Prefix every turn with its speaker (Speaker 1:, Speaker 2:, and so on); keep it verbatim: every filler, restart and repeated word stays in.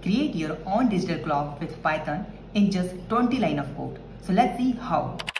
Speaker 1: create your own digital clock with Python in just twenty lines of code. So let's see how.